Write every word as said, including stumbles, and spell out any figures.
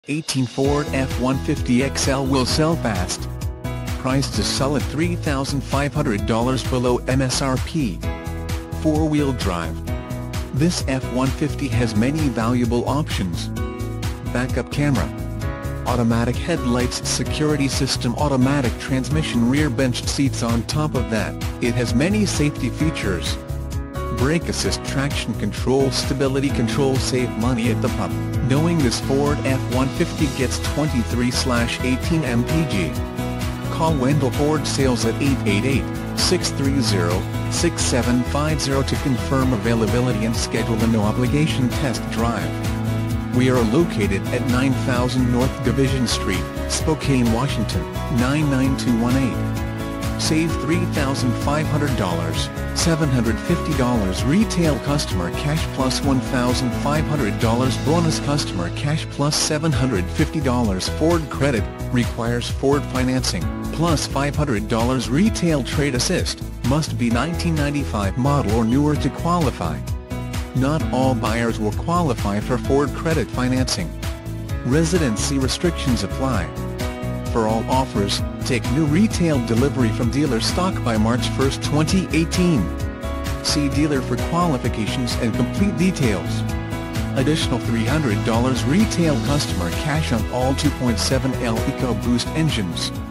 eighteen Ford F one fifty X L will sell fast. Price to sell at three thousand five hundred dollars below M S R P. Four-wheel drive. This F one fifty has many valuable options. Backup camera, automatic headlights, security system, automatic transmission, rear benched seats. On top of that, it has many safety features. Brake assist, traction control, stability control. Save money at the pump knowing this Ford F one fifty gets twenty-three eighteen M P G. Call Wendle Ford Sales at eight eight eight, six three zero, six seven five zero to confirm availability and schedule a no-obligation test drive. We are located at nine thousand North Division Street, Spokane, Washington, nine nine two one eight. Save three thousand five hundred dollars, seven hundred fifty dollars retail customer cash plus one thousand five hundred dollars bonus customer cash plus seven hundred fifty dollars Ford credit, requires Ford financing, plus five hundred dollars retail trade assist, must be nineteen ninety-five model or newer to qualify. Not all buyers will qualify for Ford credit financing. Residency restrictions apply. For all offers, take new retail delivery from dealer stock by March first twenty eighteen. See dealer for qualifications and complete details. Additional three hundred dollars retail customer cash on all two point seven L EcoBoost engines.